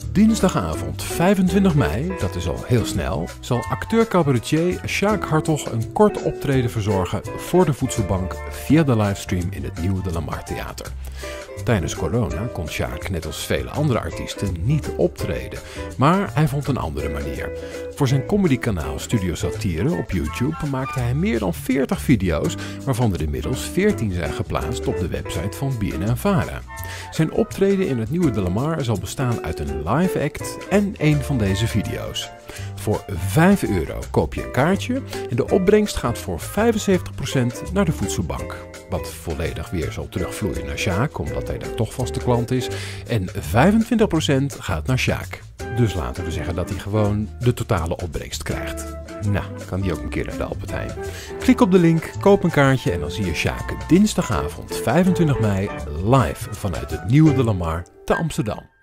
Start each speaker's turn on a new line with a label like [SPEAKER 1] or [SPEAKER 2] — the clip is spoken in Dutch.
[SPEAKER 1] Dinsdagavond 25 mei, dat is al heel snel, zal acteur-cabaretier Sjaak Hartog een kort optreden verzorgen voor de voedselbank via de livestream in het Nieuwe De Lamar Theater. Tijdens corona kon Sjaak, net als vele andere artiesten, niet optreden, maar hij vond een andere manier. Voor zijn comedykanaal Studio Satire op YouTube maakte hij meer dan 40 video's, waarvan er inmiddels 14 zijn geplaatst op de website van BNN-Vara. Zijn optreden in het Nieuwe De Lamar zal bestaan uit een live act en een van deze video's. Voor €5 koop je een kaartje en de opbrengst gaat voor 75% naar de voedselbank. Wat volledig weer zal terugvloeien naar Sjaak, omdat hij daar toch vaste klant is. En 25% gaat naar Sjaak. Dus laten we zeggen dat hij gewoon de totale opbrengst krijgt. Nou, kan die ook een keer naar de Albert Heijn. Klik op de link, koop een kaartje en dan zie je Sjaak dinsdagavond 25 mei live vanuit het Nieuwe De Lamar te Amsterdam.